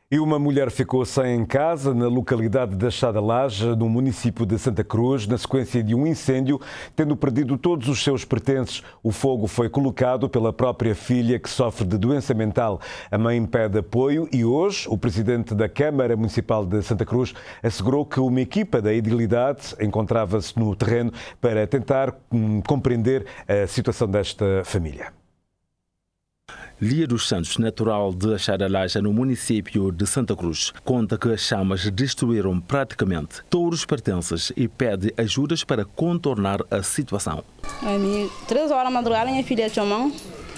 E uma mulher ficou sem casa na localidade da Chadalaje, no município de Santa Cruz, na sequência de um incêndio, tendo perdido todos os seus pertences. O fogo foi colocado pela própria filha, que sofre de doença mental. A mãe pede apoio e hoje o presidente da Câmara Municipal de Santa Cruz assegurou que uma equipa da edilidade encontrava-se no terreno para tentar compreender a situação desta família. Lia dos Santos, natural de Chadalaje, no município de Santa Cruz, conta que as chamas destruíram praticamente todos os pertences e pede ajudas para contornar a situação. 3 horas da madrugada, minha filha chamou,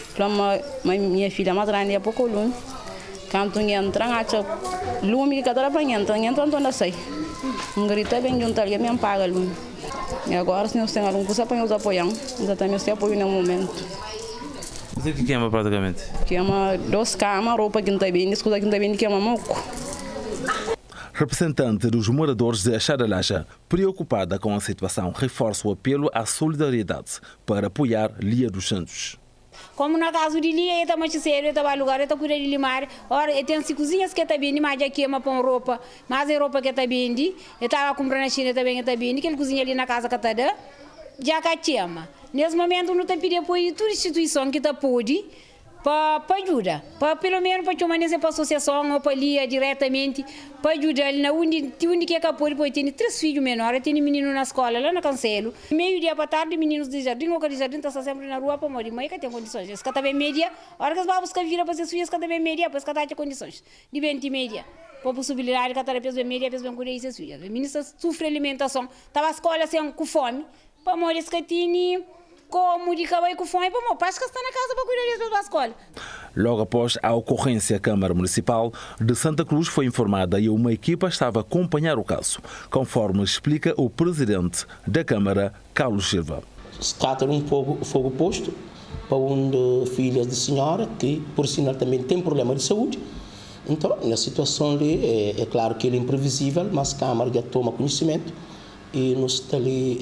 minha filha mais grande é pouco lume. Quando entra, acha lume que cada hora entra onde sei. Grita bem junto ali, me apaga lume. E agora, se nós temos algum coisa para nos apoiar, nós temos apoio no momento. O que queima praticamente? Queima 2 camas, roupa que não está bem, escuta que não está bem, queima moco. Representante dos moradores de Chadalaje, preocupada com a situação, reforça o apelo à solidariedade para apoiar Lia dos Santos. Como na casa de Lia, está mais sério, está para lugar, está cuidando de limar. Ora, tem cozinhas que está bem, mas já queima com roupa, mas a roupa que está bem, está comprando na China também está bem, que ele cozinha ali na casa que está dando, já que queima. Nesse momento, não tem pedido apoio de toda instituição que está pode para ajuda, para pelo menos para chamar para a associação ou para Lia diretamente, para ajudar ele na onde que é capaz de tem 3 filhos menores, tem menino na escola, lá na Cancelo. Meio-dia para tarde, meninos de jardim, ou que de jardim está sempre na rua para morrer, mas que tem condições. Esse que está bem média, a hora que as babas que viram para ser suas, que está bem média, pois que está condições de 20 média. Por possibilidade que está bem média, bem cuidar de suas. O ministro sofre alimentação, estava a escola sem com fome, para morrer esse que tinha como de acabar com fome, para que está na casa para cuidar da escola. Logo após a ocorrência, a Câmara Municipal de Santa Cruz foi informada e uma equipa estava a acompanhar o caso, conforme explica o presidente da Câmara, Carlos Silva. Se trata de um fogo posto para uma filha de senhora que, por sinal, também tem problema de saúde. Então, na situação ali, é claro que ele é imprevisível, mas a Câmara já toma conhecimento e nós está ali,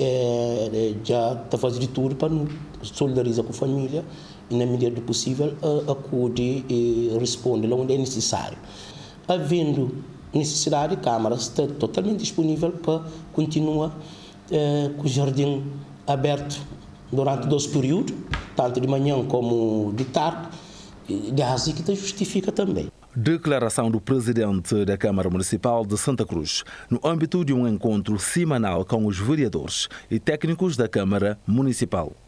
já está fazendo de tudo para nos solidarizar com a família e, na medida do possível, acude e responde lá onde é necessário. Havendo necessidade, a Câmara está totalmente disponível para continuar com o jardim aberto durante 2 períodos, tanto de manhã como de tarde, e assim que justifica também. Declaração do presidente da Câmara Municipal de Santa Cruz, no âmbito de um encontro semanal com os vereadores e técnicos da Câmara Municipal.